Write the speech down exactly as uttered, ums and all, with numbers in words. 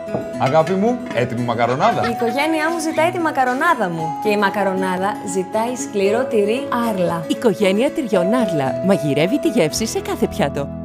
Αγάπη μου, έτοιμη μακαρονάδα. Η οικογένειά μου ζητάει τη μακαρονάδα μου. Και η μακαρονάδα ζητάει σκληρό τυρί Άρλα. Οικογένεια τυριών Άρλα. Μαγειρεύει τη γεύση σε κάθε πιάτο.